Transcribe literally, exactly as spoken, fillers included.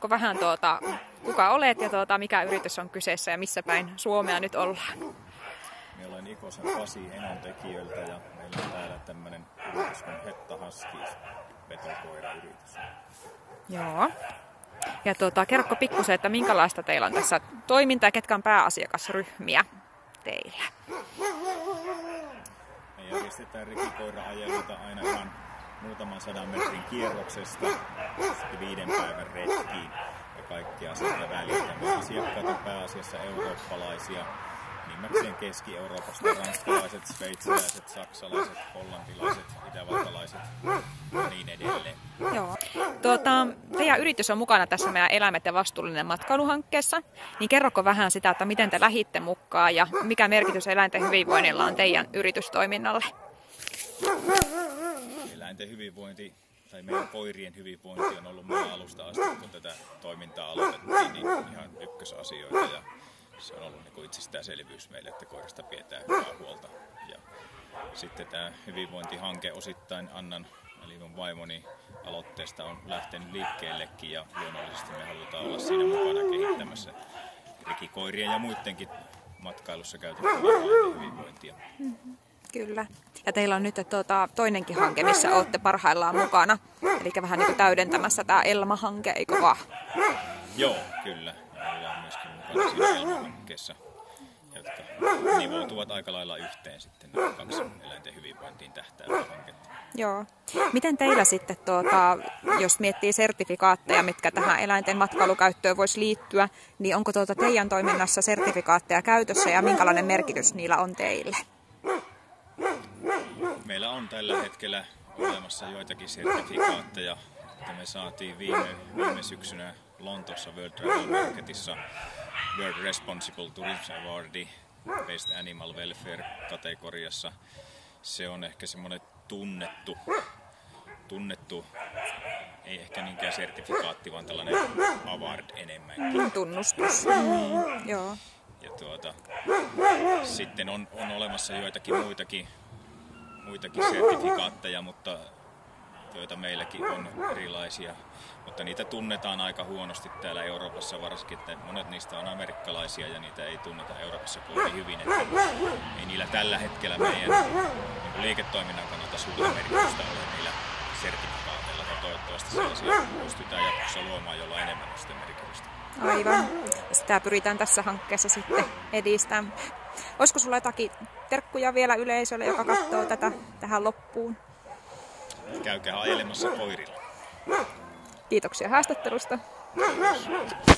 kerrotko vähän, tuota, kuka olet ja tuota, mikä yritys on kyseessä ja missä päin Suomea nyt ollaan? Minä olen Ikosen Pasi Enontekijöiltä ja meillä on täällä tämmöinen yritys kuin Hetta Huskies, petokoirayritys. Joo. Ja tuota, kerrotko pikkusen, että minkälaista teillä on tässä toimintaa ja ketkä on pääasiakasryhmiä teillä? Me järjestetään rekikoira-ajeluita aina ihan muutaman sadan metrin kierroksesta sitten viiden päivän retkiin ja kaikkea sieltä väliltä. Me asiakkaat on pääasiassa eurooppalaisia, enimmäkseen Keski-Euroopasta, ranskalaiset, sveitsiläiset, saksalaiset, hollantilaiset, itävaltalaiset ja niin edelleen. Joo. Tuota, teidän yritys on mukana tässä meidän Eläimet ja vastuullinen matkailuhankkeessa, niin kerroko vähän sitä, että miten te lähditte mukaan ja mikä merkitys eläinten hyvinvoinnilla on teidän yritystoiminnalle? Eläinten hyvinvointi tai meidän koirien hyvinvointi on ollut meidän alusta asti, kun tätä toimintaa aloitettiin, niin ihan ykkösasioita. Ja se on ollut niin itsestäänselvyys meille, että koirasta pidetään hyvää huolta. Ja sitten tämä hyvinvointihanke osittain Annan, eli mun vaimoni, aloitteesta on lähtenyt liikkeellekin ja luonnollisesti me halutaan olla siinä mukana kehittämässä rekikoirien ja muidenkin matkailussa käytettävää hyvinvointia. Mm-hmm. Kyllä. Ja teillä on nyt tuota, toinenkin hanke, missä olette parhaillaan mukana. Eli vähän niin kuin täydentämässä tämä Elma-hanke, eikö vaan? Joo, kyllä. Ja ollaan myöskin mukana siinä Elma-hankkeessa, jotka nivoutuvat aika lailla yhteen sitten nämä kaksi eläinten hyvinvointiin tähtäävää hanketta. Joo. Miten teillä sitten, tuota, jos miettii sertifikaatteja, mitkä tähän eläinten matkailukäyttöön voisi liittyä, niin onko tuota teidän toiminnassa sertifikaatteja käytössä ja minkälainen merkitys niillä on teille? Meillä on tällä hetkellä olemassa joitakin sertifikaatteja, että me saatiin viime, viime syksynä Lontoossa World Travel Marketissa World Responsible Tourism Awardi Best Animal Welfare-kategoriassa. Se on ehkä semmoinen tunnettu, tunnettu, ei ehkä niinkään sertifikaatti, vaan tällainen award enemmänkin. Tunnustus. Mm, joo. Ja tuota, sitten on, on olemassa joitakin muitakin, muitakin sertifikaatteja, mutta joita meilläkin on erilaisia. Mutta niitä tunnetaan aika huonosti täällä Euroopassa varsinkin, että monet niistä on amerikkalaisia ja niitä ei tunneta Euroopassa kovin hyvin. Että ei niillä tällä hetkellä meidän niin liiketoiminnan kannalta suurta merkitystä ole niillä sertifikaateilla. Ja toivottavasti sellaisia pystytään jatkossa luomaan, jolla enemmän on sitä merkitystä. Aivan. Sitä pyritään tässä hankkeessa sitten edistämään. Olisiko sulla jotakin terkkuja vielä yleisölle, joka katsoo tätä tähän loppuun? Käykää ajelemassa koirilla. Kiitoksia haastattelusta. Kiitos.